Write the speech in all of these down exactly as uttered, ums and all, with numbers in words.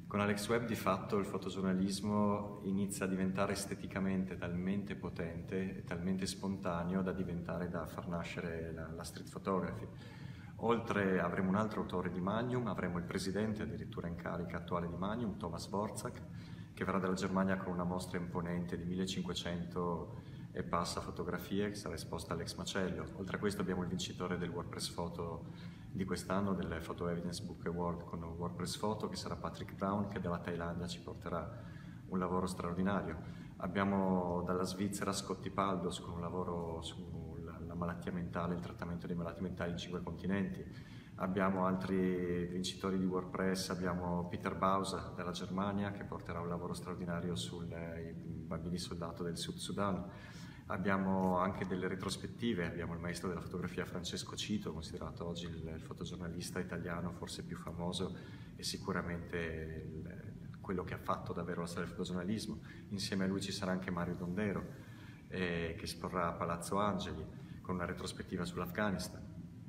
Con Alex Web di fatto il fotogiornalismo inizia a diventare esteticamente talmente potente e talmente spontaneo da diventare, da far nascere la, la street photography. Oltre avremo un altro autore di Magnum, avremo il presidente addirittura in carica attuale di Magnum, Thomas Dvorak, che verrà dalla Germania con una mostra imponente di millecinquecento e passa fotografie che sarà esposta all'Ex Macello. Oltre a questo abbiamo il vincitore del WordPress Photo di quest'anno, del Photo Evidence Book Award con WordPress Photo, che sarà Patrick Brown, che dalla Thailandia ci porterà un lavoro straordinario. Abbiamo dalla Svizzera Scotti Paldos con un lavoro sulla malattia mentale, il trattamento dei malati mentali in cinque continenti. Abbiamo altri vincitori di WordPress, abbiamo Peter Bausa dalla Germania che porterà un lavoro straordinario sui bambini soldato del Sud Sudan. Abbiamo anche delle retrospettive, abbiamo il maestro della fotografia Francesco Cito, considerato oggi il, il fotogiornalista italiano forse più famoso e sicuramente il, quello che ha fatto davvero la storia del fotogiornalismo. Insieme a lui ci sarà anche Mario Dondero, eh, che esporrà a Palazzo Angeli con una retrospettiva sull'Afghanistan.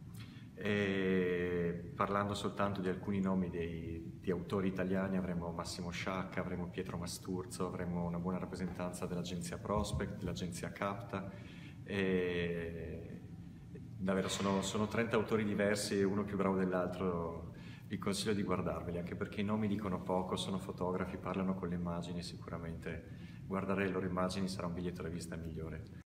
E parlando soltanto di alcuni nomi dei, di autori italiani, avremo Massimo Sciacca, avremo Pietro Masturzo, avremo una buona rappresentanza dell'agenzia Prospect, dell'agenzia Capta. E davvero sono, sono trenta autori diversi e uno più bravo dell'altro. Vi consiglio di guardarveli, anche perché i nomi dicono poco, sono fotografi, parlano con le immagini, sicuramente guardare le loro immagini sarà un biglietto da visita migliore.